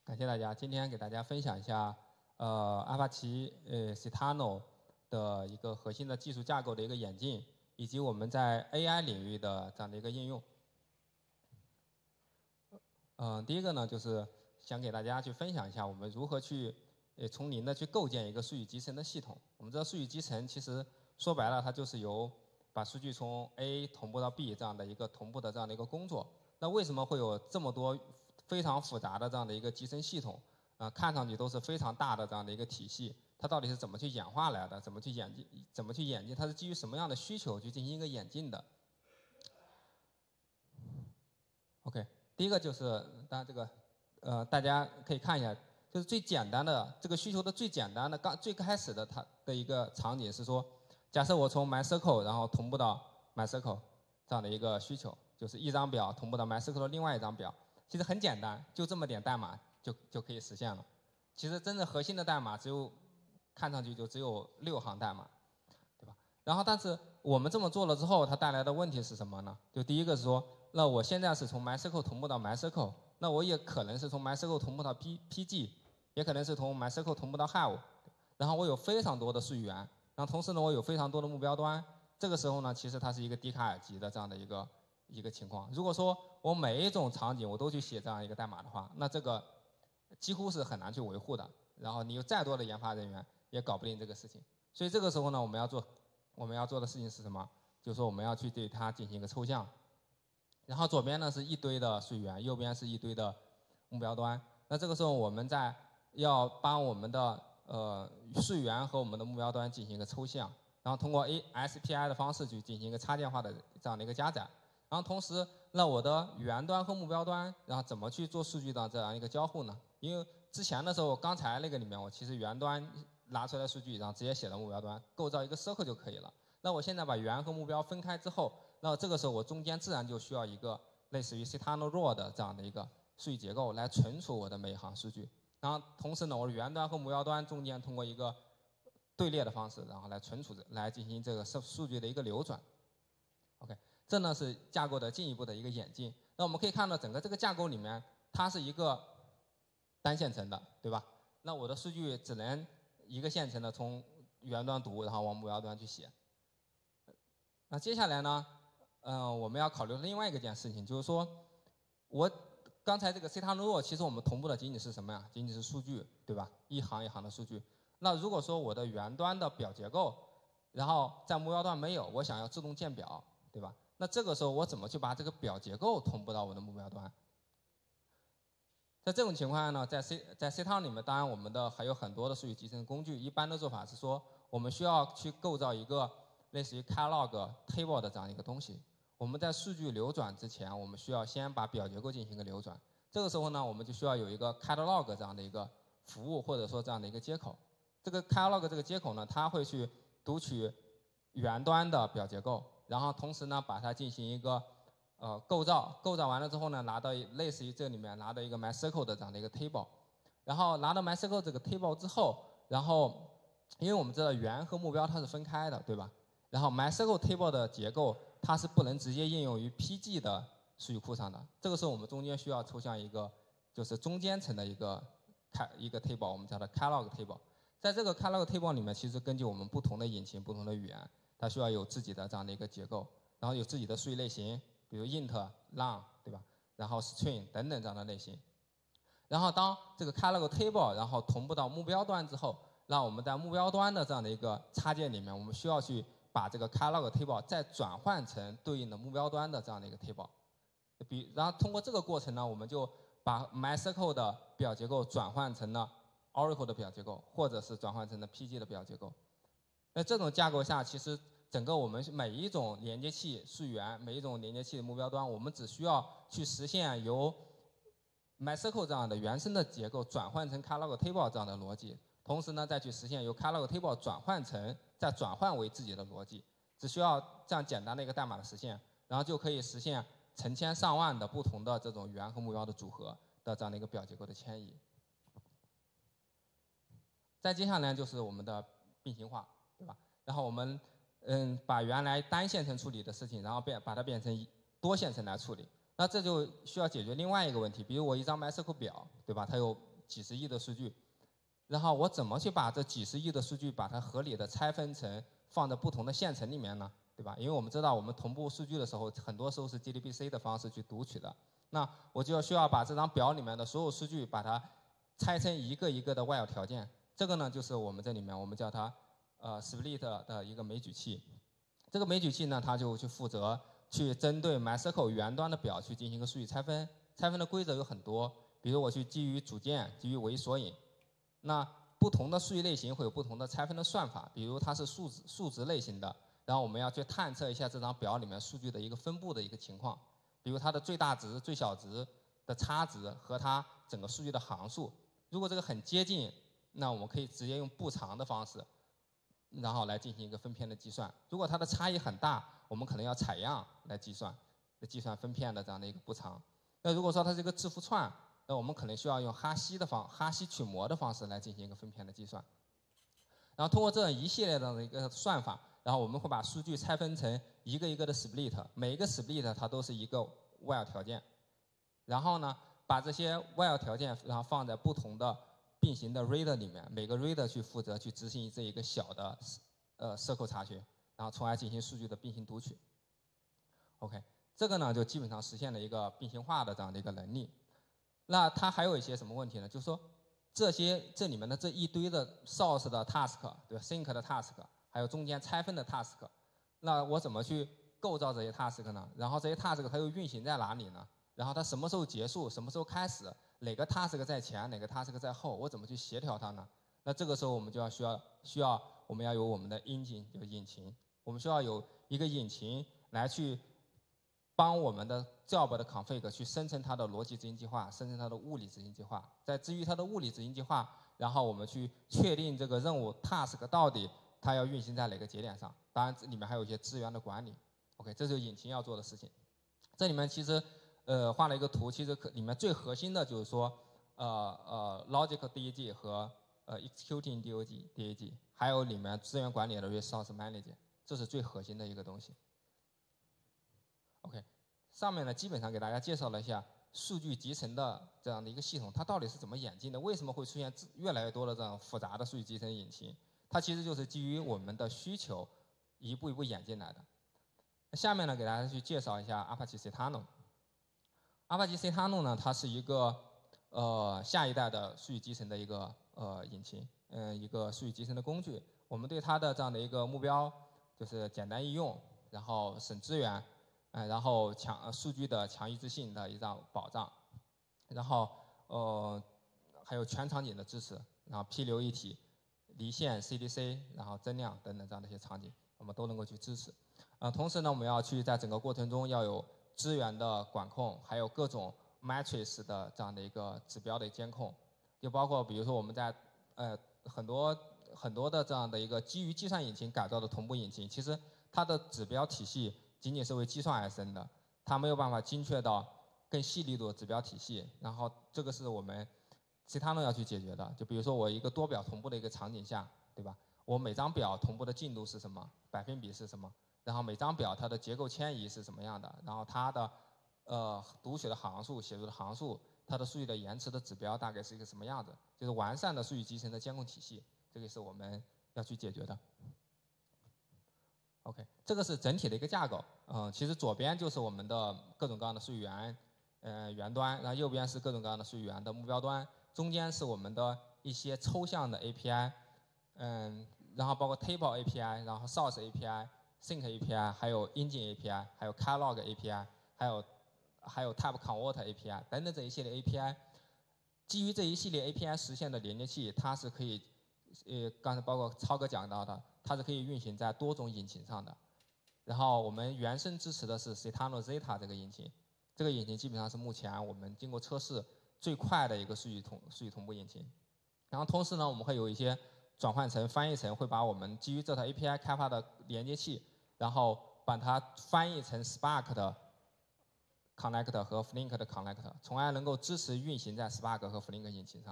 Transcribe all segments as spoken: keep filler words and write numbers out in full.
感谢大家。今天给大家分享一下，呃，阿帕奇呃 SeaTunnel 的一个核心的技术架构的一个演进，以及我们在 A I 领域的这样的一个应用。嗯、呃，第一个呢，就是想给大家去分享一下我们如何去呃从零的去构建一个数据集成的系统。我们知道数据集成其实说白了，它就是由把数据从 A 同步到 B 这样的一个同步的这样的一个工作。那为什么会有这么多非常复杂的这样的一个集成系统？啊、呃，看上去都是非常大的这样的一个体系，它到底是怎么去演化来的？怎么去演进？怎么去演进？它是基于什么样的需求去进行一个演进的 ？OK， 第一个就是，当然这个呃大家可以看一下，就是最简单的这个需求的最简单的刚最开始的它的一个场景是说，假设我从 MySQL 然后同步到 MySQL 这样的一个需求，就是一张表同步到 MySQL 的另外一张表。其实很简单，就这么点代码就就可以实现了。其实真正核心的代码只有看上去就只有六行代码，对吧？然后但是我们这么做了之后，它带来的问题是什么呢？就第一个是说，那我现在是从 MySQL 同步到 MySQL， 那我也可能是从 MySQL 同步到 P PG， 也可能是从 MySQL 同步到 Hive， 然后我有非常多的数据源，然后同时呢我有非常多的目标端。这个时候呢，其实它是一个笛卡尔级的这样的一个一个情况。如果说我每一种场景我都去写这样一个代码的话，那这个几乎是很难去维护的。然后你有再多的研发人员也搞不定这个事情。所以这个时候呢，我们要做我们要做的事情是什么？就是说我们要去对它进行一个抽象。然后左边呢是一堆的数据源，右边是一堆的目标端。那这个时候我们在要帮我们的呃数据源和我们的目标端进行一个抽象。然后通过 A S P I 的方式去进行一个插件化的这样的一个加载，然后同时，那我的源端和目标端，然后怎么去做数据的这样一个交互呢？因为之前的时候，刚才那个里面，我其实源端拿出来数据，然后直接写到目标端，构造一个 circle 就可以了。那我现在把源和目标分开之后，那这个时候我中间自然就需要一个类似于 SeaTunnel raw 的这样的一个数据结构来存储我的每一行数据。然后同时呢，我的源端和目标端中间通过一个队列的方式，然后来存储来进行这个数数据的一个流转。OK， 这呢是架构的进一步的一个演进。那我们可以看到，整个这个架构里面，它是一个单线程的，对吧？那我的数据只能一个线程的从源端读，然后往目标端去写。那接下来呢，嗯、呃，我们要考虑另外一个件事情，就是说，我刚才这个 SeaTunnel raw， 其实我们同步的仅仅是什么呀？仅仅是数据，对吧？一行一行的数据。那如果说我的源端的表结构，然后在目标端没有，我想要自动建表，对吧？那这个时候我怎么去把这个表结构同步到我的目标端？在这种情况下呢，在 C 在 SeaTunnel 里面，当然我们的还有很多的数据集成工具。一般的做法是说，我们需要去构造一个类似于 catalog table 的这样一个东西。我们在数据流转之前，我们需要先把表结构进行一个流转。这个时候呢，我们就需要有一个 catalog 这样的一个服务，或者说这样的一个接口。这个 catalog 这个接口呢，它会去读取源端的表结构，然后同时呢，把它进行一个呃构造，构造完了之后呢，拿到类似于这里面拿到一个 MySQL 的这样的一个 table， 然后拿到 MySQL 这个 table 之后，然后因为我们知道源和目标它是分开的，对吧？然后 MySQL table 的结构它是不能直接应用于 P G 的数据库上的，这个时候我们中间需要抽象一个就是中间层的一个开一个 table， 我们叫它 catalog table。在这个 catalog table 里面，其实根据我们不同的引擎、不同的语言，它需要有自己的这样的一个结构，然后有自己的数据类型，比如 int、long， 对吧？然后 string 等等这样的类型。然后当这个 catalog table 然后同步到目标端之后，让我们在目标端的这样的一个插件里面，我们需要去把这个 catalog table 再转换成对应的目标端的这样的一个 table。比然后通过这个过程呢，我们就把 MySQL 的表结构转换成了Oracle 的表结构，或者是转换成了 P G 的表结构。那这种架构下，其实整个我们每一种连接器数据源，每一种连接器的目标端，我们只需要去实现由 MySQL 这样的原生的结构转换成 catalog table 这样的逻辑，同时呢，再去实现由 catalog table 转换成再转换为自己的逻辑，只需要这样简单的一个代码的实现，然后就可以实现成千上万的不同的这种源和目标的组合的这样的一个表结构的迁移。再接下来就是我们的并行化，对吧？然后我们嗯把原来单线程处理的事情，然后变把它变成多线程来处理。那这就需要解决另外一个问题，比如我一张 MySQL 表，对吧？它有几十亿的数据，然后我怎么去把这几十亿的数据把它合理的拆分成放在不同的线程里面呢？对吧？因为我们知道我们同步数据的时候，很多时候是 G D B C 的方式去读取的，那我就要需要把这张表里面的所有数据把它拆成一个一个的外部条件。这个呢，就是我们这里面我们叫它呃 split 的一个枚举器。这个枚举器呢，它就去负责去针对 MySQL 源端的表去进行一个数据拆分。拆分的规则有很多，比如我去基于组件、基于为索引。那不同的数据类型会有不同的拆分的算法，比如它是数值数值类型的，然后我们要去探测一下这张表里面数据的一个分布的一个情况，比如它的最大值、最小值的差值和它整个数据的行数。如果这个很接近，那我们可以直接用步长的方式，然后来进行一个分片的计算。如果它的差异很大，我们可能要采样来计算，来计算分片的这样的一个步长。那如果说它是一个字符串，那我们可能需要用哈希的方哈希取模的方式来进行一个分片的计算。然后通过这样一系列的一个算法，然后我们会把数据拆分成一个一个的 split， 每一个 split 它都是一个 while 条件。然后呢，把这些 while 条件然后放在不同的并行的 reader 里面，每个 reader 去负责去执行这一个小的呃 circle 查询，然后从而进行数据的并行读取。OK， 这个呢就基本上实现了一个并行化的这样的一个能力。那它还有一些什么问题呢？就是说这些这里面的这一堆的 source 的 task， 对吧 ？sync 的 task， 还有中间拆分的 task， 那我怎么去构造这些 task 呢？然后这些 task 它又运行在哪里呢？然后它什么时候结束？什么时候开始？哪个 task 在前，哪个 task 在后？我怎么去协调它呢？那这个时候我们就要需要需要我们要有我们的 engine 有引擎，我们需要有一个引擎来去帮我们的 job 的 config 去生成它的逻辑执行计划，生成它的物理执行计划。在至于它的物理执行计划，然后我们去确定这个任务 task 到底它要运行在哪个节点上。当然，这里面还有一些资源的管理。OK， 这就是引擎要做的事情。这里面其实呃画了一个图，其实里面最核心的就是说，呃呃 logic D A G 和呃 executing D O G D A G， 还有里面资源管理的 resource manager， 这是最核心的一个东西。OK， 上面呢基本上给大家介绍了一下数据集成的这样的一个系统，它到底是怎么演进的？为什么会出现越来越多的这种复杂的数据集成引擎？它其实就是基于我们的需求一步一步演进来的。下面呢给大家去介绍一下 Apache SeaTunnel。Apache SeaTunnel 呢，它是一个呃下一代的数据集成的一个呃引擎，嗯、呃，一个数据集成的工具。我们对它的这样的一个目标就是简单易用，然后省资源。嗯，然后强数据的强一致性的一张保障，然后呃还有全场景的支持，然后批流一体、离线 C D C， 然后增量等等这样的一些场景，我们都能够去支持。呃，同时呢，我们要去在整个过程中要有资源的管控，还有各种 metrics 的这样的一个指标的监控，就包括比如说我们在呃很多很多的这样的一个基于计算引擎改造的同步引擎，其实它的指标体系仅仅是为计算而生的，它没有办法精确到更细粒度的指标体系。然后这个是我们其他呢要去解决的。就比如说我一个多表同步的一个场景下，对吧？我每张表同步的进度是什么？百分比是什么？然后每张表它的结构迁移是什么样的？然后它的呃读取的行数、写入的行数，它的数据的延迟的指标大概是一个什么样子？就是完善的数据集成的监控体系，这个是我们要去解决的。OK， 这个是整体的一个架构。嗯、呃，其实左边就是我们的各种各样的数据源，呃，源端，然后右边是各种各样的数据源的目标端，中间是我们的一些抽象的 A P I， 嗯，然后包括 Table A P I， 然后 Source A P I、Sync A P I， 还有 Engine A P I， 还有 Catalog A P I， 还有还有 Type Convert A P I 等等这一系列 A P I。基于这一系列 A P I 实现的连接器，它是可以，呃，刚才包括超哥讲到的。它是可以运行在多种引擎上的，然后我们原生支持的是 SeaTunnel Zeta 这个引擎，这个引擎基本上是目前我们经过测试最快的一个数据同数据同步引擎。然后同时呢，我们会有一些转换层、翻译层，会把我们基于这套 A P I 开发的连接器，然后把它翻译成 Spark 的 Connect 和 Flink 的 Connect， 从而能够支持运行在 Spark 和 Flink 引擎上。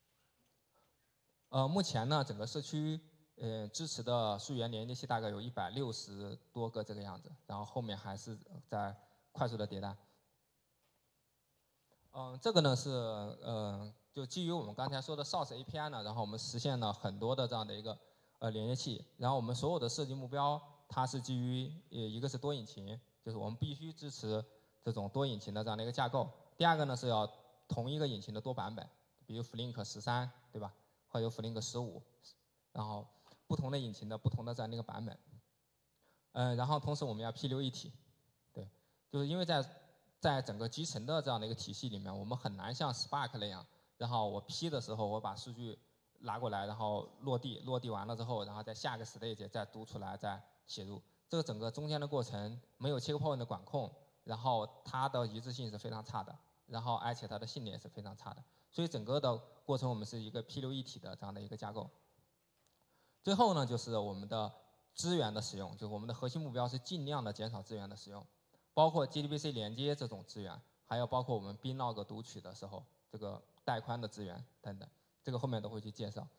呃，目前呢，整个社区呃，支持的数源连接器大概有一百六十多个这个样子，然后后面还是在快速的迭代。 嗯，这个呢是呃，就基于我们刚才说的 Source A P I 呢，然后我们实现了很多的这样的一个呃连接器，然后我们所有的设计目标，它是基于呃一个是多引擎，就是我们必须支持这种多引擎的这样的一个架构。第二个呢是要同一个引擎的多版本，比如 Flink 十三，对吧？或者 Flink 十五，然后不同的引擎的不同的这样的一个版本。嗯、呃，然后同时我们要 P 流一体，对，就是因为在在整个集成的这样的一个体系里面，我们很难像 Spark 那样，然后我 P 的时候我把数据拿过来，然后落地，落地完了之后，然后在下个 stage 再读出来，再写入。这个整个中间的过程没有 checkpoint 的管控，然后它的一致性是非常差的，然后而且它的性能也是非常差的。所以整个的过程我们是一个 P 流一体的这样的一个架构。最后呢，就是我们的资源的使用，就是我们的核心目标是尽量的减少资源的使用。包括 G D B C 连接这种资源，还有包括我们 binlog 读取的时候，这个带宽的资源等等，这个后面都会去介绍。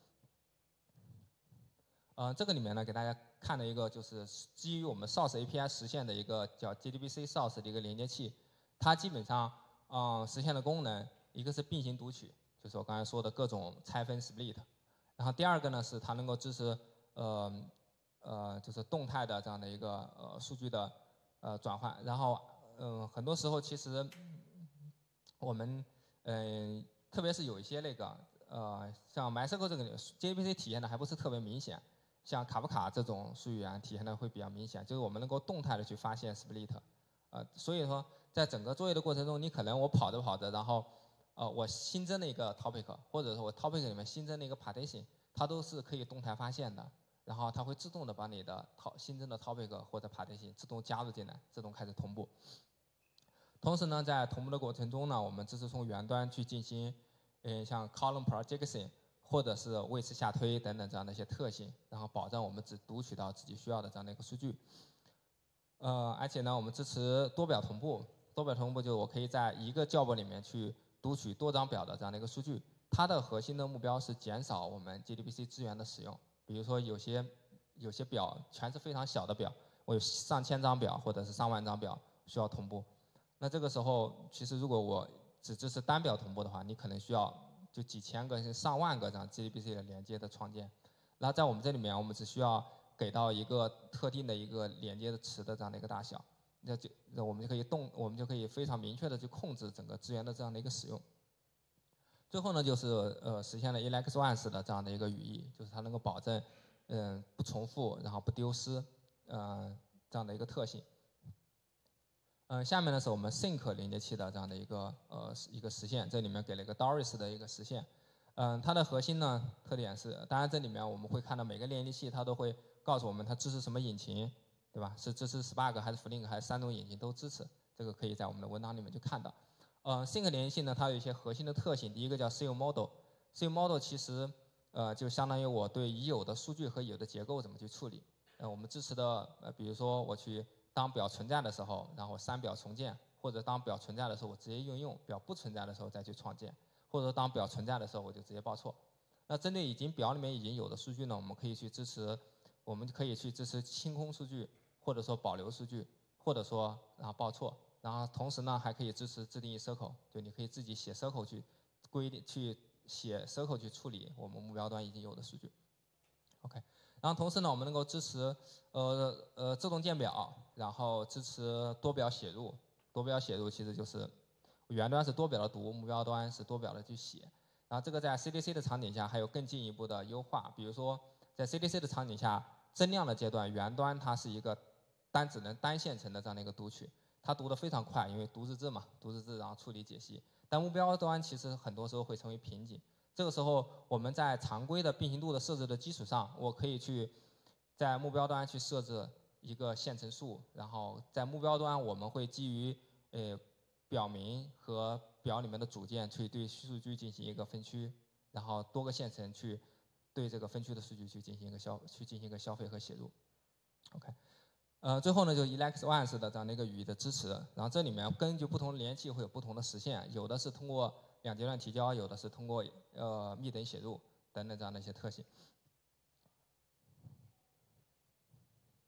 呃，这个里面呢，给大家看了一个就是基于我们 Source A P I 实现的一个叫 G D B C Source 的一个连接器，它基本上嗯、呃、实现的功能，一个是并行读取，就是我刚才说的各种拆分 split， 然后第二个呢是它能够支持呃呃就是动态的这样的一个呃数据的。呃，转换，然后，嗯、呃，很多时候其实我们，嗯、呃，特别是有一些那个，呃，像 MySQL 这个 J D B C 体现的还不是特别明显，像卡夫卡这种数据源体现的会比较明显，就是我们能够动态的去发现 split， 呃，所以说在整个作业的过程中，你可能我跑着跑着，然后，呃，我新增了一个 topic， 或者说我 topic 里面新增了一个 partition， 它都是可以动态发现的。然后它会自动的把你的新增的 topic 或者 partition 自动加入进来，自动开始同步。同时呢，在同步的过程中呢，我们支持从源端去进行，嗯，像 column projection 或者是位次下推等等这样的一些特性，然后保证我们只读取到自己需要的这样的一个数据。呃，而且呢，我们支持多表同步。多表同步就是我可以在一个 job 里面去读取多张表的这样的一个数据。它的核心的目标是减少我们 G D B C 资源的使用。比如说有些有些表全是非常小的表，我有上千张表或者是上万张表需要同步，那这个时候其实如果我只支持单表同步的话，你可能需要就几千个、甚至上万个这样 G D B C 的连接的创建。然后在我们这里面，我们只需要给到一个特定的一个连接的池的这样的一个大小，那就那我们就可以动，我们就可以非常明确的去控制整个资源的这样的一个使用。最后呢，就是呃实现了 elex once 的这样的一个语义，就是它能够保证嗯、呃、不重复，然后不丢失，呃这样的一个特性。嗯、呃，下面呢是我们 sync 连接器的这样的一个呃一个实现，这里面给了一个 Doris 的一个实现。嗯、呃，它的核心呢特点是，当然这里面我们会看到每个连接器它都会告诉我们它支持什么引擎，对吧？是支持 Spark 还是 Flink 还是三种引擎都支持，这个可以在我们的文档里面去看到。呃 ，sync 连接器呢，它有一些核心的特性。第一个叫 seal model，seal model 其实呃就相当于我对已有的数据和已有的结构怎么去处理。呃，我们支持的呃，比如说我去当表存在的时候，然后删表重建，或者当表存在的时候我直接应用，表不存在的时候再去创建，或者当表存在的时候我就直接报错。那针对已经表里面已经有的数据呢，我们可以去支持，我们可以去支持清空数据，或者说保留数据，或者说然后报错。然后同时呢，还可以支持自定义 circle， 就你可以自己写 circle 去规定去写 circle 去处理我们目标端已经有的数据。OK， 然后同时呢，我们能够支持呃呃自动建表，然后支持多表写入。多表写入其实就是源端是多表的读，目标端是多表的去写。然后这个在 C D C 的场景下还有更进一步的优化，比如说在 C D C 的场景下，增量的阶段，源端它是一个单只能单线程的这样的一个读取。它读得非常快，因为读日志嘛，读日志然后处理解析。但目标端其实很多时候会成为瓶颈。这个时候我们在常规的并行度的设置的基础上，我可以去在目标端去设置一个线程数，然后在目标端我们会基于呃表名和表里面的组件去对数据进行一个分区，然后多个线程去对这个分区的数据去进行一个消去进行一个消费和写入。OK。呃，最后呢，就是 elex once 的这样的一个语义的支持，然后这里面根据不同的连接器会有不同的实现，有的是通过两阶段提交，有的是通过呃密等写入等等这样的一些特性。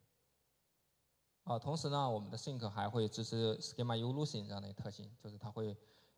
啊，同时呢，我们的 sync 还会支持 schema evolution 这样的一个特性，就是它会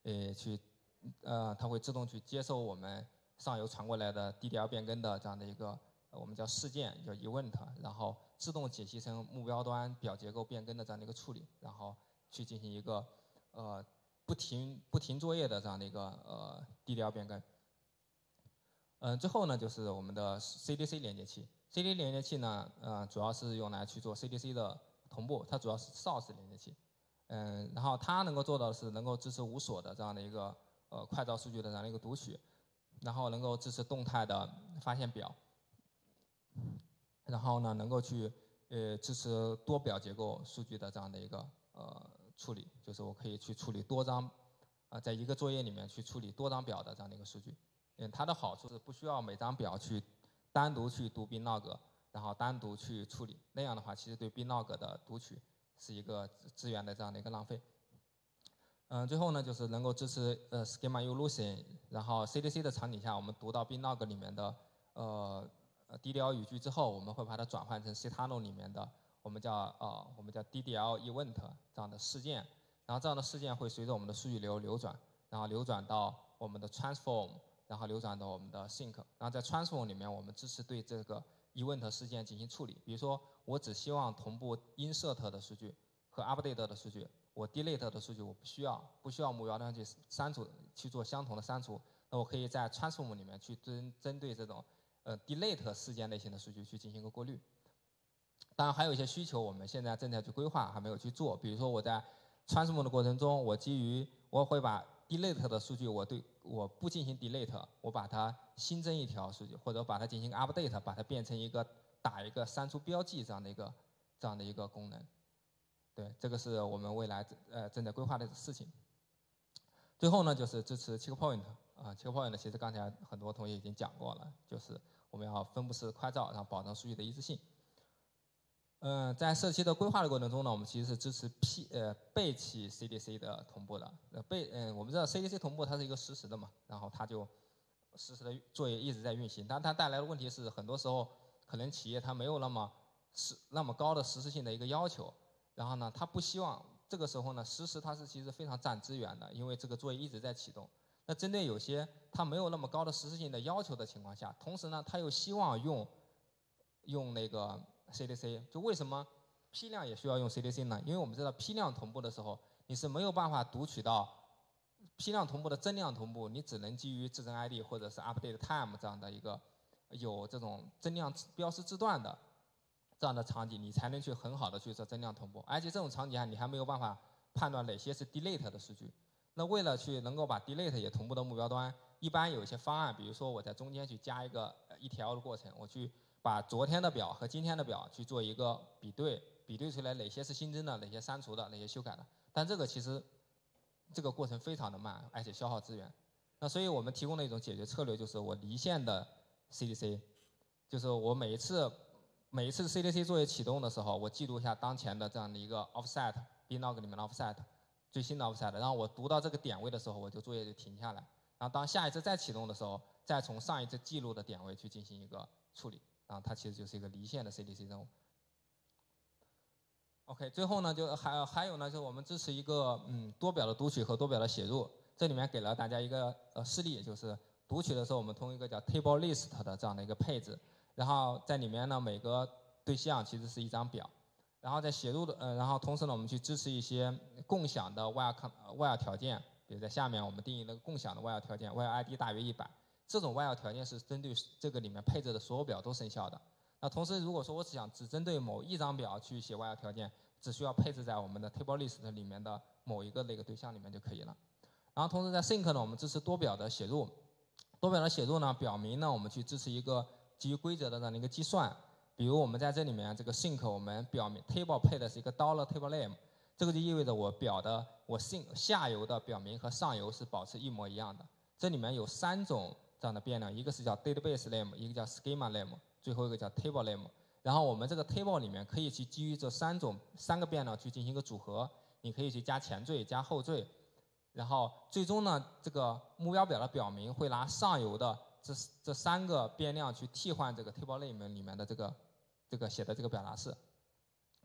呃去呃它会自动去接收我们上游传过来的 D D L 变更的这样的一个呃我们叫事件叫 event， 然后自动解析成目标端表结构变更的这样的一个处理，然后去进行一个呃不停不停作业的这样的一个呃 D D L 变更。嗯、呃，最后呢就是我们的 C D C 连接器。C D C 连接器呢，呃，主要是用来去做 C D C 的同步，它主要是 source 连接器。嗯，然后它能够做到的是能够支持无锁的这样的一个呃快照数据的这样的一个读取，然后能够支持动态的发现表，然后呢能够去呃支持多表结构数据的这样的一个呃处理，就是我可以去处理多张啊、呃，在一个作业里面去处理多张表的这样的一个数据。嗯，它的好处是不需要每张表去单独去读 binlog， 然后单独去处理，那样的话其实对 binlog 的读取是一个资源的这样的一个浪费。嗯，最后呢就是能够支持呃 schema evolution， 然后 C D C 的场景下，我们读到 binlog 里面的呃 D D L 语句之后，我们会把它转换成 SeaTunnel 里面的我们叫呃我们叫 D D L event 这样的事件，然后这样的事件会随着我们的数据流流转，然后流转到我们的 transform， 然后流转到我们的 sync， 然后在 transform 里面我们支持对这个 event 事件进行处理。比如说我只希望同步 insert 的数据和 update 的数据，我 delete 的数据我不需要，不需要目标端去删除去做相同的删除，那我可以在 transform 里面去针针对这种呃 delete 事件类型的数据去进行一个过滤。当然还有一些需求我们现在正在去规划，还没有去做。比如说我在 transform 的过程中，我基于我会把 delete 的数据，我对我不进行 delete， 我把它新增一条数据，或者把它进行 update， 把它变成一个打一个删除标记这样的一个这样的一个功能。对，这个是我们未来呃正在规划的事情。最后呢，就是支持 checkpoint 啊 ，checkpoint 其实刚才很多同学已经讲过了，就是我们要分布式快照，然后保证数据的一致性。嗯、呃，在社区的规划的过程中呢，我们其实是支持 P 呃背弃 C D C 的同步的。呃背嗯、呃，我们知道 C D C 同步它是一个实时的嘛，然后它就实时的作业一直在运行，但它带来的问题是，很多时候可能企业它没有那么实那么高的实时性的一个要求。然后呢，他不希望这个时候呢，实时它是其实非常占资源的，因为这个作业一直在启动。那针对有些它没有那么高的实时性的要求的情况下，同时呢，他又希望用用那个 C D C， 就为什么批量也需要用 C D C 呢？因为我们知道批量同步的时候，你是没有办法读取到批量同步的增量同步，你只能基于自身 I D 或者是 update time 这样的一个有这种增量标识字段的这样的场景，你才能去很好的去做增量同步，而且这种场景下你还没有办法判断哪些是 delete 的数据。那为了去能够把 delete 也同步到目标端，一般有一些方案，比如说我在中间去加一个 E T L 的过程，我去把昨天的表和今天的表去做一个比对，比对出来哪些是新增的，哪些删除的，哪些修改的。但这个其实这个过程非常的慢，而且消耗资源。那所以我们提供的一种解决策略就是我离线的 C D C， 就是我每一次。每一次 C D C 作业启动的时候，我记录一下当前的这样的一个 offset binlog 里面的 offset 最新的 offset， 然后我读到这个点位的时候，我就作业就停下来，然后当下一次再启动的时候，再从上一次记录的点位去进行一个处理，然后它其实就是一个离线的 C D C 任务。OK， 最后呢，就还还有呢，就是我们支持一个嗯多表的读取和多表的写入，这里面给了大家一个呃示例，就是读取的时候我们通过一个叫 table list 的这样的一个配置。然后在里面呢，每个对象其实是一张表，然后在写入的呃，然后同时呢，我们去支持一些共享的 while while 条件，比如在下面我们定义了共享的 while 条件 ，while I D 大于一百，这种 while 条件是针对这个里面配置的所有表都生效的。那同时，如果说我只想只针对某一张表去写 while 条件，只需要配置在我们的 table list 里面的某一个那个对象里面就可以了。然后同时在 sync 呢，我们支持多表的写入，多表的写入呢，表明呢我们去支持一个基于规则的这样的一个计算，比如我们在这里面这个 sync 我们表明 table 配的是一个 dollar table name， 这个就意味着我表的我 sync 下游的表明和上游是保持一模一样的。这里面有三种这样的变量，一个是叫 database name， 一个叫 schema name， 最后一个叫 table name。然后我们这个 table 里面可以去基于这三种三个变量去进行一个组合，你可以去加前缀加后缀，然后最终呢，这个目标表的表明会拿上游的这这三个变量去替换这个 table name 里面的这个这个写的这个表达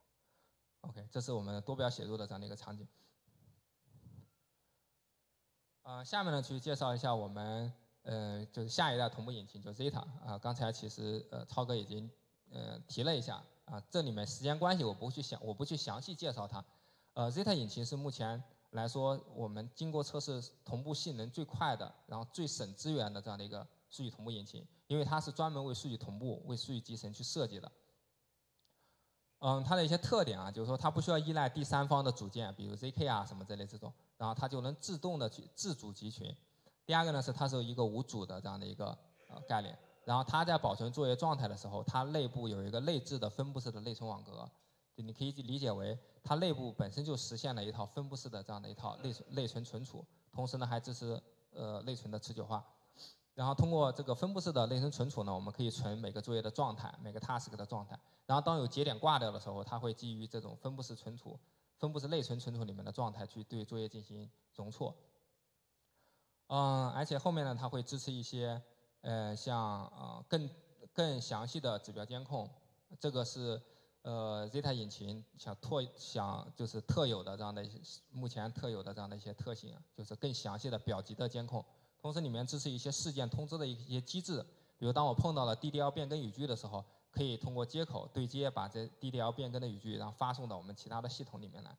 式。OK， 这是我们多表写入的这样的一个场景。 呃，下面呢去介绍一下我们呃就是下一代同步引擎，就是 Zeta 啊、刚才其实呃超哥已经呃提了一下啊、这里面时间关系我不去详我不去详细介绍它。呃，Zeta 引擎是目前来说我们经过测试同步性能最快的，然后最省资源的这样的一个数据同步引擎，因为它是专门为数据同步、为数据集成去设计的。嗯，它的一些特点啊，就是说它不需要依赖第三方的组件，比如 Z K 啊什么之类这种，然后它就能自动的去自主集群。第二个呢是它是一个无主的这样的一个呃概念，然后它在保存作业状态的时候，它内部有一个内置的分布式的内存网格，就你可以理解为它内部本身就实现了一套分布式的这样的一套内存内存存储，同时呢还支持呃内存的持久化。然后通过这个分布式的内存存储呢，我们可以存每个作业的状态，每个 task 的状态。然后当有节点挂掉的时候，它会基于这种分布式存储、分布式内存存储里面的状态去对作业进行容错。嗯，而且后面呢，它会支持一些呃像呃更更详细的指标监控，这个是呃 Zeta 引擎想特想就是特有的这样的一些目前特有的这样的一些特性，就是更详细的表级的监控。同时里面支持一些事件通知的一些机制，比如当我碰到了 D D L 变更语句的时候，可以通过接口对接，把这 D D L 变更的语句，然后发送到我们其他的系统里面来。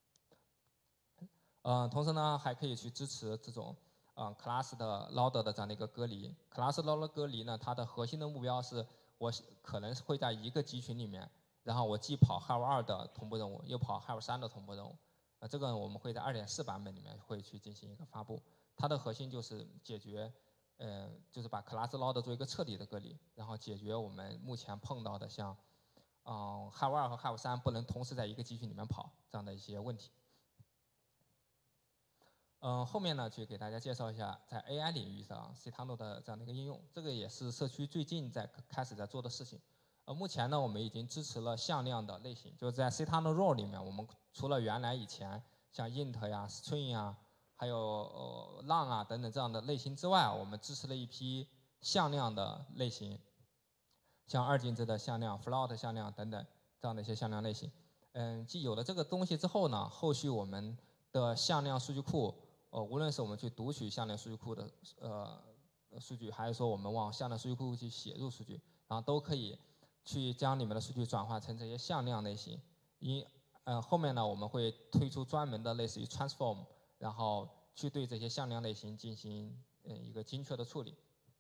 嗯、呃，同时呢，还可以去支持这种嗯、呃、class 的 loader 的这样的一个隔离。class loader 隔离呢，它的核心的目标是我可能会在一个集群里面，然后我既跑 H A V 二的同步任务，又跑 H A V 三的同步任务。呃，这个我们会在 二点四 版本里面会去进行一个发布。它的核心就是解决，呃，就是把 class loader 做一个彻底的隔离，然后解决我们目前碰到的像，嗯 ，H A V 二和 H A V 三不能同时在一个集群里面跑这样的一些问题。嗯，后面呢，去给大家介绍一下在 A I 领域上 SeaTunnel 的这样的一个应用，这个也是社区最近在开始在做的事情。呃，目前呢，我们已经支持了向量的类型，就是在 SeaTunnel Role 里面，我们除了原来以前像 int 呀、string 啊，还有呃 long 啊等等这样的类型之外，我们支持了一批向量的类型，像二进制的向量、float 向量等等这样的一些向量类型。嗯，既有了这个东西之后呢，后续我们的向量数据库，呃，无论是我们去读取向量数据库的呃数据，还是说我们往向量数据库去写入数据，然后都可以去将里面的数据转化成这些向量类型。因呃后面呢，我们会推出专门的类似于 transform， 然后去对这些向量类型进行呃一个精确的处理。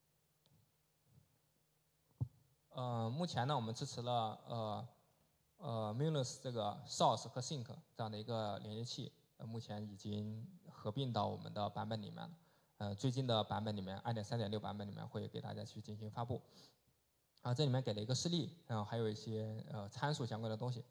呃，目前呢，我们支持了呃呃 Mulus 这个 source 和 sink 这样的一个连接器，呃，目前已经合并到我们的版本里面了。呃，最近的版本里面 二点三点六 版本里面会给大家去进行发布。啊，这里面给了一个示例，然后还有一些呃参数相关的东西。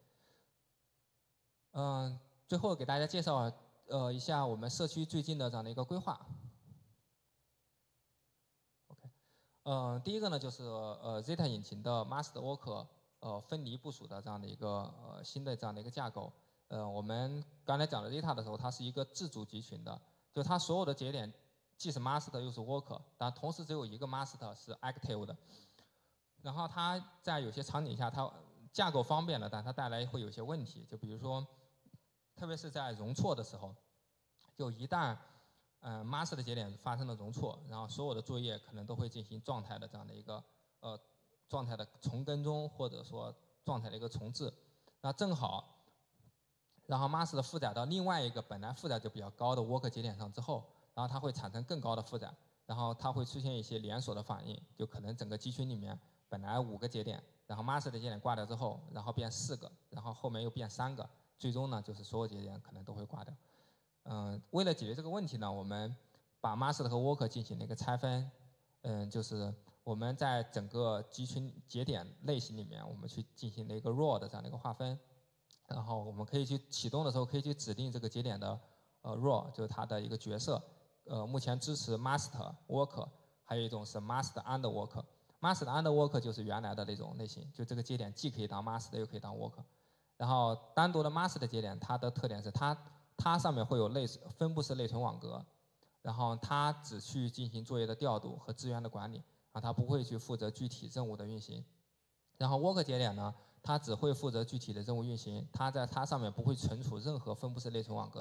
嗯、最后给大家介绍呃一下我们社区最近的这样的一个规划。OK， 呃，第一个呢就是呃 Zeta 引擎的 Master Worker 呃分离部署的这样的一个呃新的这样的一个架构。呃，我们刚才讲的 Zeta 的时候，它是一个自主集群的，就它所有的节点既是 Master 又是 Worker， 但同时只有一个 Master 是 Active 的。然后它在有些场景下，它架构方便了，但它带来会有些问题，就比如说，特别是在容错的时候，就一旦嗯、呃、master 的节点发生了容错，然后所有的作业可能都会进行状态的这样的一个呃状态的重跟踪，或者说状态的一个重置。那正好，然后 master 负载到另外一个本来负载就比较高的 worker 节点上之后，然后它会产生更高的负载，然后它会出现一些连锁的反应，就可能整个集群里面本来五个节点，然后 master 的节点挂掉之后，然后变四个，然后后面又变三个，最终呢就是所有节点可能都会挂掉。嗯，为了解决这个问题呢，我们把 master 和 worker 进行了一个拆分。嗯，就是我们在整个集群节点类型里面，我们去进行了一个 role 的这样的一个划分。然后我们可以去启动的时候，可以去指定这个节点的呃 role， 就是它的一个角色。呃，目前支持 master、worker， 还有一种是 master and worker。master and worker 就是原来的那种类型，就这个节点既可以当 master 又可以当 worker。然后单独的 master 的节点，它的特点是它它上面会有类分布式内存网格，然后它只去进行作业的调度和资源的管理，啊，它不会去负责具体任务的运行。然后 worker 节点呢，它只会负责具体的任务运行，它在它上面不会存储任何分布式内存网格的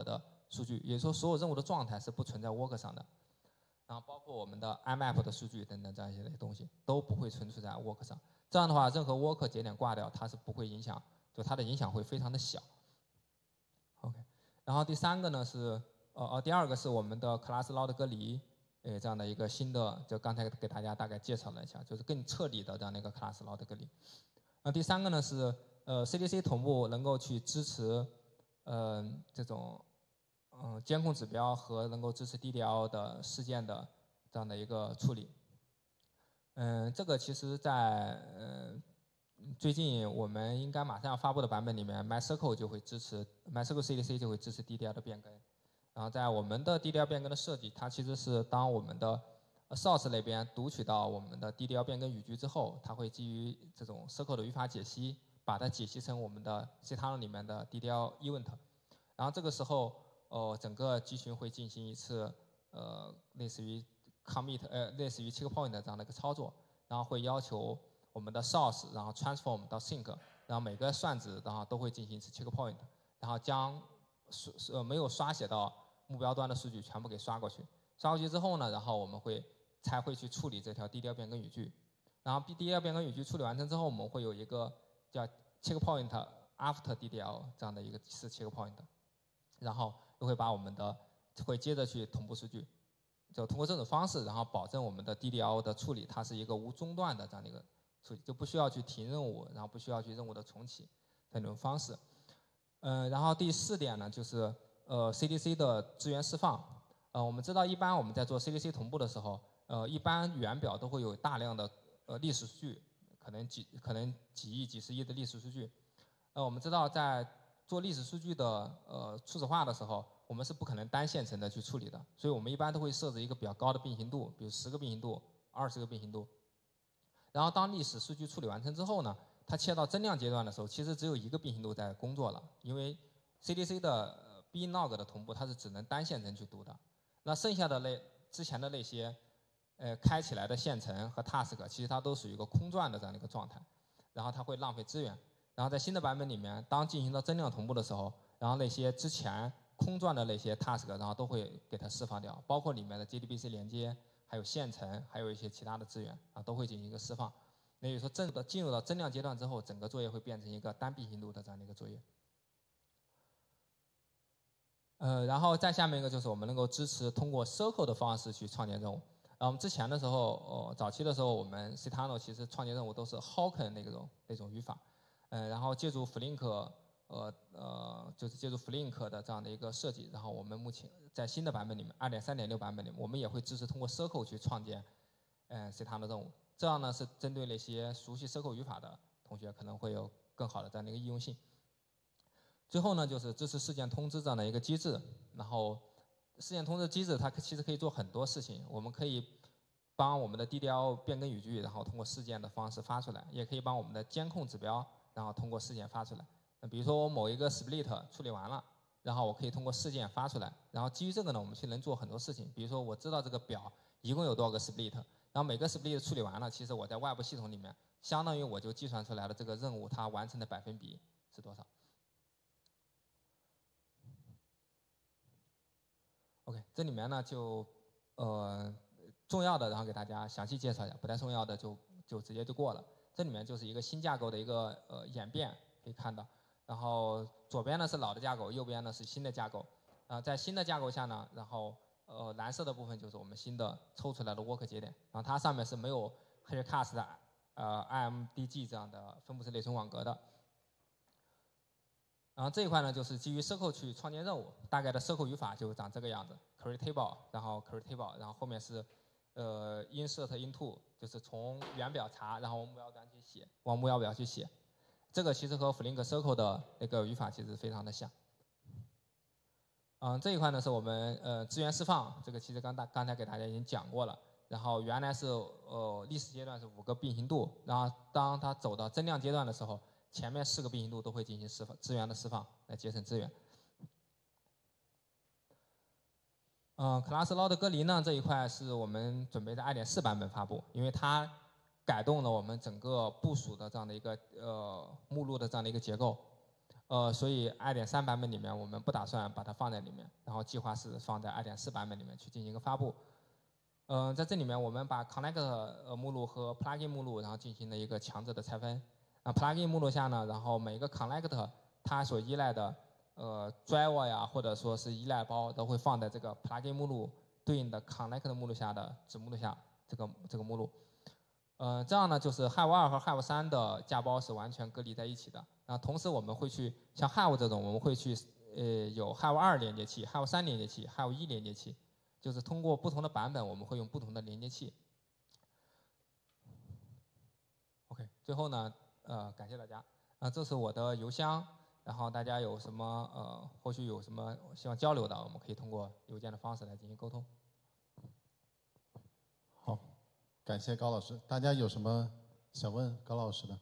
数据，也就是说所有任务的状态是不存在 work 上的。然后包括我们的 I map 的数据等等这样一些东西都不会存储在 work 上。这样的话，任何 work 节点挂掉，它是不会影响，就它的影响会非常的小。OK， 然后第三个呢是呃呃第二个是我们的 class load 隔离。呃，这样的一个新的，就刚才给大家大概介绍了一下，就是更彻底的这样的一个 class load 隔离。那第三个呢是，呃 ，C D C 同步能够去支持，呃，这种，嗯、呃，监控指标和能够支持 D D L 的事件的这样的一个处理。嗯、呃，这个其实在呃最近我们应该马上要发布的版本里面 ，MySQL 就会支持 MySQL C D C 就会支持 D D L 的变更。然后在我们的 D D L 变更的设计，它其实是当我们的 source 那边读取到我们的 D D L 变更语句之后，它会基于这种 S Q L 的语法解析，把它解析成我们的 SeaTunnel 里面的 D D L event。然后这个时候，呃，整个集群会进行一次呃类似于 commit 呃类似于 checkpoint 这样的一个操作，然后会要求我们的 source 然后 transform 到 sync， 然后每个算子然后都会进行一次 checkpoint， 然后将呃没有刷写到目标端的数据全部给刷过去，刷过去之后呢，然后我们会才会去处理这条 D D L 变更语句，然后 D D L 变更语句处理完成之后，我们会有一个叫 checkpoint after D D L 这样的一个是 checkpoint， 然后又会把我们的会接着去同步数据，就通过这种方式，然后保证我们的 D D L 的处理它是一个无中断的这样的一个处理，就不需要去停任务，然后不需要去任务的重启这种方式。嗯、呃，然后第四点呢就是。呃 ，C D C 的资源释放，呃，我们知道一般我们在做 C D C 同步的时候，呃，一般源表都会有大量的呃历史数据，可能几可能几亿、几十亿的历史数据。呃，我们知道在做历史数据的呃初始化的时候，我们是不可能单线程的去处理的，所以我们一般都会设置一个比较高的并行度，比如十个并行度、二十个并行度。然后当历史数据处理完成之后呢，它切到增量阶段的时候，其实只有一个并行度在工作了，因为 C D C 的B-log 的同步，它是只能单线程去读的，那剩下的那之前的那些，呃，开起来的线程和 task， 其实它都属于一个空转的这样的一个状态，然后它会浪费资源。然后在新的版本里面，当进行到增量同步的时候，然后那些之前空转的那些 task， 然后都会给它释放掉，包括里面的 J D B C 连接，还有线程，还有一些其他的资源啊，都会进行一个释放。那也就是说，正的进入到增量阶段之后，整个作业会变成一个单并行度的这样的一个作业。呃，然后再下面一个就是我们能够支持通过 circle 的方式去创建任务。然后我们之前的时候，呃，早期的时候，我们 SeaTunnel 其实创建任务都是 Hawken 那种那种语法，呃，然后借助 Flink， 呃呃，就是借助 Flink 的这样的一个设计，然后我们目前在新的版本里面 二点三点六 版本里面，我们也会支持通过 circle 去创建，呃 SeaTunnel 任务。这样呢是针对那些熟悉 circle 语法的同学可能会有更好的这样的一个应用性。最后呢，就是支持事件通知这样的一个机制。然后，事件通知机制它其实可以做很多事情。我们可以帮我们的 D D L 变更语句，然后通过事件的方式发出来；也可以帮我们的监控指标，然后通过事件发出来。那比如说我某一个 split 处理完了，然后我可以通过事件发出来。然后基于这个呢，我们去能做很多事情。比如说我知道这个表一共有多少个 split， 然后每个 split 处理完了，其实我在外部系统里面，相当于我就计算出来了这个任务它完成的百分比是多少。OK， 这里面呢就呃重要的，然后给大家详细介绍一下，不太重要的就就直接就过了。这里面就是一个新架构的一个呃演变，可以看到。然后左边呢是老的架构，右边呢是新的架构。啊、呃，在新的架构下呢，然后呃蓝色的部分就是我们新的抽出来的 work 节点，然后它上面是没有 Hashcast 的呃 I M D G 这样的分布式内存网格的。然后这一块呢，就是基于 circle 去创建任务，大概的 circle 语法就长这个样子 ：create table， 然后 create table， 然后后面是呃 insert into， 就是从源表查，然后往目标端去写，往目标表去写。这个其实和 Flink circle 的那个语法其实非常的像。嗯，这一块呢是我们呃资源释放，这个其实刚大刚才给大家已经讲过了。然后原来是呃历史阶段是五个并行度，然后当它走到增量阶段的时候，前面四个并行度都会进行释放资源的释放，来节省资源。嗯 ，class load 隔离呢这一块是我们准备在 二点四 版本发布，因为它改动了我们整个部署的这样的一个呃目录的这样的一个结构。 呃，所以二点三版本里面我们不打算把它放在里面，然后计划是放在二点四版本里面去进行一个发布。嗯、呃，在这里面我们把 Connect 呃目录和 Plugin 目录，然后进行了一个强制的拆分。啊 ，Plugin 目录下呢，然后每个 Connect 它所依赖的呃 driver 呀，或者说是依赖包，都会放在这个 Plugin 目录对应的 Connect 目录下的子目录下这个这个目录。呃，这样呢，就是 Hive 二和 Hive 三的架包是完全隔离在一起的。啊，同时我们会去像 Hive 这种，我们会去呃有 Hive 二连接器、Hive 三连接器、Hive 一连接器，就是通过不同的版本，我们会用不同的连接器。OK， 最后呢，呃，感谢大家。啊，这是我的邮箱，然后大家有什么呃后续有什么希望交流的，我们可以通过邮件的方式来进行沟通。 好，感谢高老师。大家有什么想问高老师的？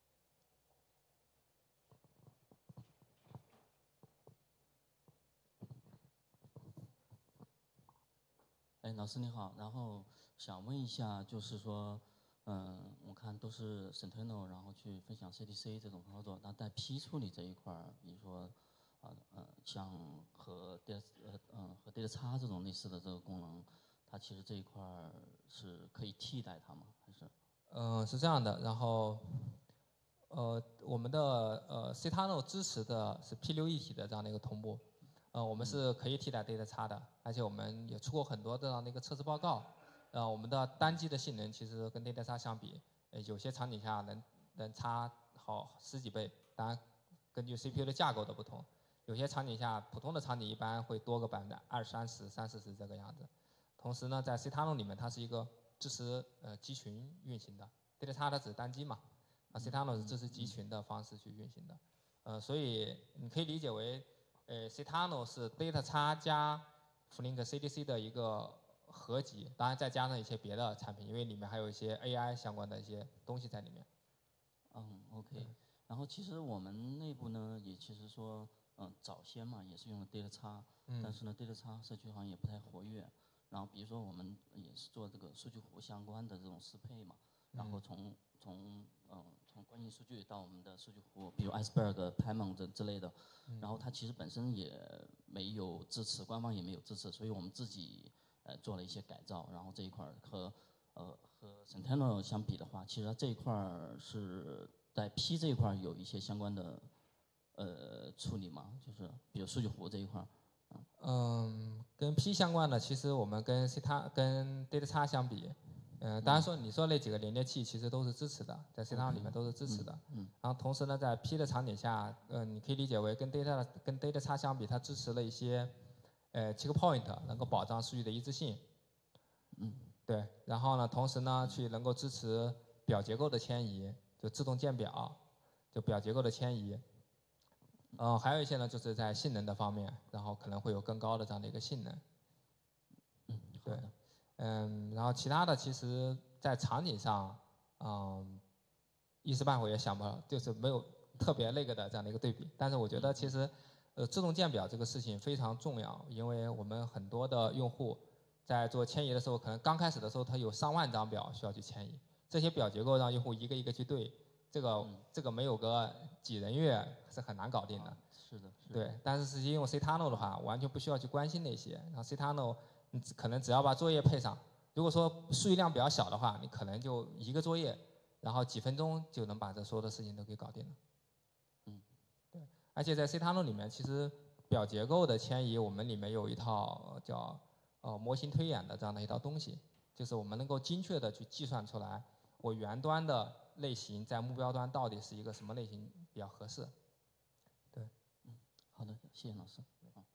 哎，老师你好，然后想问一下，就是说，嗯，我看都是 SeaTunnel， 然后去分享 C D C 这种操作，那在批处理这一块儿，比如说，啊呃，像和 data 呃嗯和 DataOps 这种类似的这个功能，它其实这一块儿是可以替代它吗？还是？ 嗯、呃，是这样的，然后，呃，我们的呃 SeaTunnel 支持的是 P 六一体的这样的一个同步。呃，我们是可以替代 DataOps 的，而且我们也出过很多这样的一个测试报告。呃，我们的单机的性能其实跟 DataOps 相比，呃，有些场景下能能差好十几倍。当然，根据 C P U 的架构的不同，有些场景下普通的场景一般会多个百分之二三十、三四十这个样子。同时呢，在 SeaTunnel 里面，它是一个支持呃集群运行的 ，DataOps 它只是单机嘛，啊 SeaTunnel 是支持集群的方式去运行的。呃，所以你可以理解为。呃 SeaTunnel 是 DataOps 加 Flink C D C 的一个合集，当然再加上一些别的产品，因为里面还有一些 A I 相关的一些东西在里面。 嗯 ，OK。然后其实我们内部呢，也其实说，嗯，早先嘛也是用的 DataOps， 嗯， 但是呢 DataOps 社区好像也不太活跃。然后比如说我们也是做这个数据湖相关的这种适配嘛，然后从从嗯从关键数据到我们的数据湖，比如 Iceberg、Pymon 这之类的，然后它其实本身也没有支持，官方也没有支持，所以我们自己呃做了一些改造，然后这一块儿和呃和 SeaTunnel 相比的话，其实它这一块儿是在 P 这一块儿有一些相关的呃处理嘛，就是比如数据湖这一块儿。 嗯，跟 P 相关的，其实我们跟 SeaTunnel 跟 DataOps 相比，嗯、呃，当然说你说那几个连接器其实都是支持的，在 SeaTunnel 里面都是支持的。 嗯。嗯然后同时呢，在 P 的场景下，呃，你可以理解为跟 Data 跟 DataOps 相比，它支持了一些呃 checkpoint，能够保障数据的一致性。 嗯。 对，然后呢，同时呢，去能够支持表结构的迁移，就自动建表，就表结构的迁移。嗯、呃，还有一些呢，就是在性能的方面，然后可能会有更高的这样的一个性能。 嗯， 对，嗯，然后其他的其实，在场景上，嗯，一时半会也想不到，就是没有特别那个的这样的一个对比。但是我觉得其实，呃，自动建表这个事情非常重要，因为我们很多的用户在做迁移的时候，可能刚开始的时候他有上万张表需要去迁移，这些表结构让用户一个一个去对。这个、嗯、这个没有个几人月是很难搞定的。 啊、是的，是的。 对，但是实际用 SeaTunnel 的话，完全不需要去关心那些。然后 SeaTunnel，你可能只要把作业配上，如果说数据量比较小的话，你可能就一个作业，然后几分钟就能把这所有的事情都给搞定了。 嗯， 对。而且在 SeaTunnel 里面，其实表结构的迁移，我们里面有一套叫呃模型推演的这样的一套东西，就是我们能够精确的去计算出来我原端的类型在目标端到底是一个什么类型比较合适？对， 嗯，好的，谢谢老师。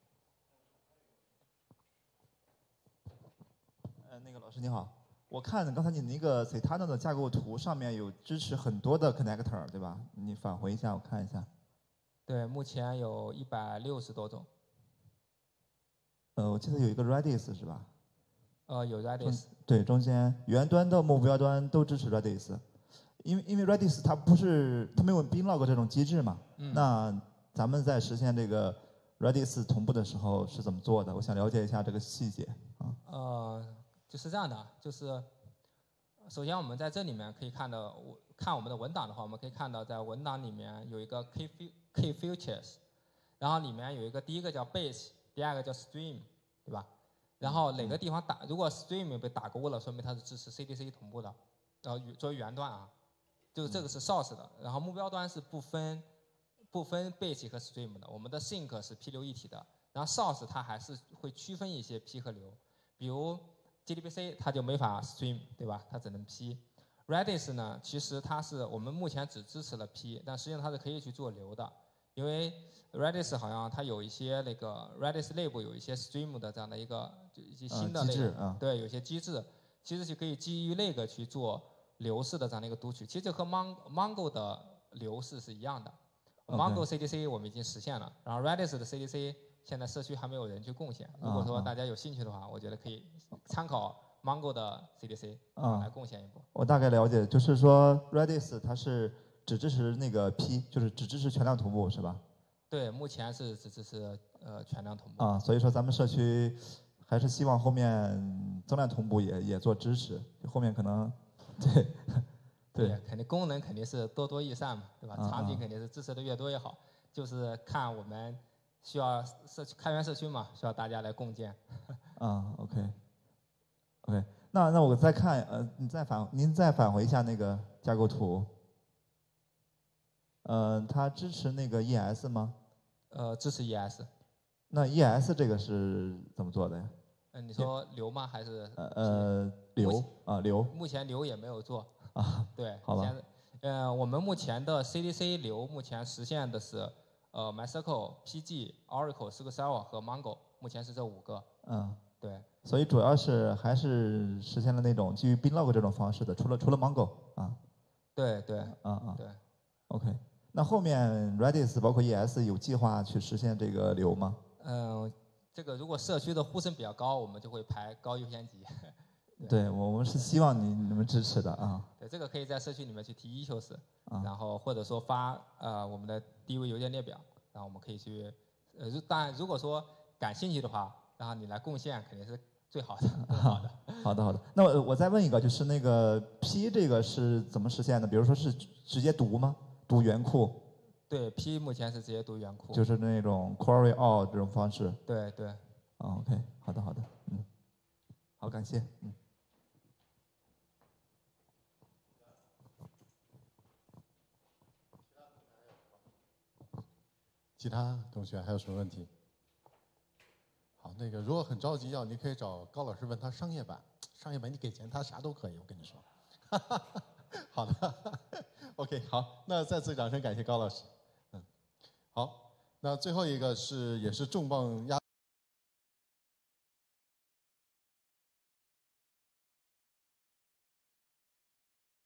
呃，那个老师你好，我看刚才你那个 SeaTunnel 的架构图上面有支持很多的 connector， 对吧？你返回一下，我看一下。 对，目前有一百六十多种。 呃，我记得有一个 Redis 是吧？ 呃，有 Redis。 对，中间原端到目标端都支持 Redis， 因为因为 Redis 它不是它没有 binlog 这种机制嘛。嗯。那咱们在实现这个 Redis 同步的时候是怎么做的？我想了解一下这个细节啊。 呃，就是这样的，就是首先我们在这里面可以看到，我看我们的文档的话，我们可以看到在文档里面有一个 K key features， 然后里面有一个第一个叫 base， 第二个叫 stream， 对吧？然后哪个地方打，如果 stream 被打勾了，说明它是支持 C D C 同步的，然后作为源端啊，就是这个是 source 的，然后目标端是不分不分 base 和 stream 的，我们的 sync 是 P 流一体的，然后 source 它还是会区分一些 P 和流，比如 J D B C 它就没法 stream， 对吧？它只能 P。Redis 呢，其实它是我们目前只支持了 P， 但实际上它是可以去做流的，因为 Redis 好像它有一些那个 Redis 内部有一些 stream 的这样的一个就一些新的、那个呃、机制啊， 对，有些机制，其实是可以基于那个去做流式的这样的一个读取，其实这和 Mongo 的流式是一样的。Mongo C D C 我们已经实现了，然后 Redis 的 C D C 现在社区还没有人去贡献。如果说大家有兴趣的话，我觉得可以参考 Mongo 的 C D C 啊来贡献一波。 我大概了解，就是说 Redis 它是只支持那个 P， 就是只支持全量同步，是吧？ 对，目前是只支持呃全量同步。 啊，所以说咱们社区还是希望后面增量同步也也做支持，后面可能对。 对，肯定功能肯定是多多益善嘛，对吧？啊、场景肯定是支持的越多越好，就是看我们需要社区开源社区嘛，需要大家来共建。 啊 ，OK，OK，、okay. okay. 那那我再看，呃，你再返您再返回一下那个架构图。呃，它支持那个 E S 吗？ 呃，支持 E S。 那 E S 这个是怎么做的呀？ 嗯、呃，你说流吗？还是？ 呃呃，流啊流。 目前流也没有做。 啊， 对， 好吧。 呃，我们目前的 C D C 流目前实现的是，呃 ，MySQL、P G、Oracle、S Q L Server 和 Mongo， 目前是这五个。 嗯， 对。 所以主要是还是实现了那种基于 binlog 这种方式的，除了除了 Mongo 啊。 对对。 啊啊。 对。 OK， 那后面 Redis 包括 E S 有计划去实现这个流吗？ 嗯、呃，这个如果社区的呼声比较高，我们就会排高优先级。 对，我们是希望你你们支持的啊。 对，这个可以在社区里面去提 issues，、 啊、 然后或者说发呃我们的第一位邮件列表，然后我们可以去，呃，当然如果说感兴趣的话，然后你来贡献肯定是最好的，更好的。 好的好的，那我我再问一个，就是那个 P 这个是怎么实现的？比如说是直接读吗？读原库？ 对 ，P 目前是直接读原库。 就是那种 query all 这种方式。 对对。 啊 ，OK， 好的好的，嗯，好，感谢，嗯。 其他同学还有什么问题？好，那个如果很着急要，你可以找高老师问他商业版，商业版你给钱他啥都可以，我跟你说。好的 ，OK， 好，那再次掌声感谢高老师。嗯，好，那最后一个是也是重磅压。